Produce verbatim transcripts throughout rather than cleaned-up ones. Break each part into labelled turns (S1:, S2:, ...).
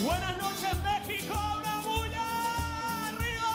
S1: Buenas noches, México, una bulla arriba.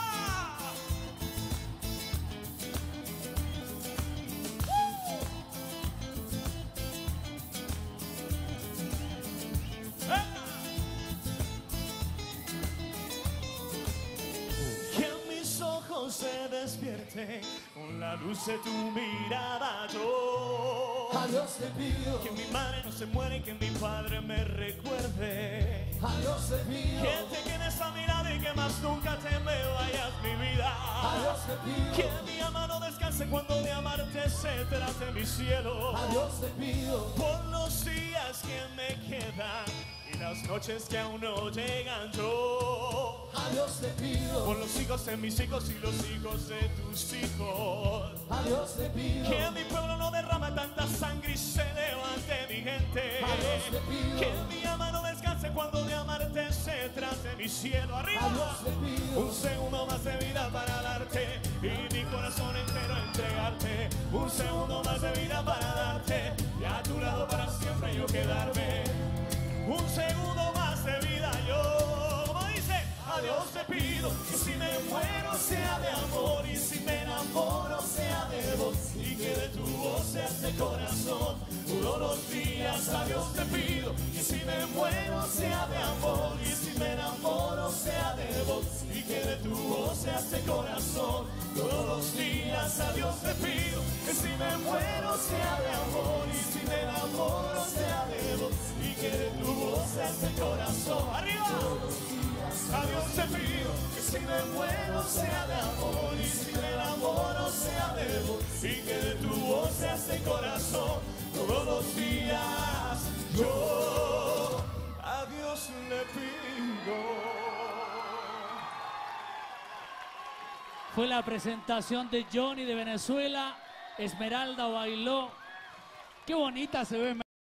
S1: Que mis ojos se despierten con la luz de tu mirada. Yo
S2: A Dios te pido,
S1: que mi madre no se muera y que mi padre me recuerde.
S2: a Dios te pido,
S1: Que te quedes a mirada y que más nunca te me vayas, mi vida.
S2: a Dios te pido,
S1: Que mi alma no descanse cuando de amarte se trate, mi cielo.
S2: a Dios te pido,
S1: Por los días que me quedan y las noches que aún no llegan, yo
S2: a Dios te pido,
S1: por los hijos de mis hijos y los hijos de tus hijos.
S2: a Dios te pido,
S1: Que mi pueblo no derrame tanta sangre y se levante, mi gente.
S2: a Dios te pido,
S1: Que mi alma no descanse cuando de amarte se trate, mi cielo. Arriba.
S2: a Dios te pido,
S1: Un segundo más de vida para darte y mi corazón entero entregarte. Un segundo más de vida para darte y a tu lado para siempre yo quedarme. Un segundo más de vida yo, como dice, a Dios te pido que si me muero sea de amor y si me enamoro sea de vos y que de tu voz sea este corazón todos los días. A Dios te pido que si me muero sea de amor y si me enamoro sea de vos y que de tu voz sea este corazón todos los días. A Dios te pido que si me muero sea de amor y si me enamoro sea de vos y que de tu voz sea este corazón. Arriba. A Dios te pido que si me muero sea de amor y si me enamoro sea de vos y que de tu voz sea este corazón todos los días. Yo a Dios le pido.
S3: Fue la presentación de Johnny de Venezuela. Esmeralda bailó. Qué bonita se ve.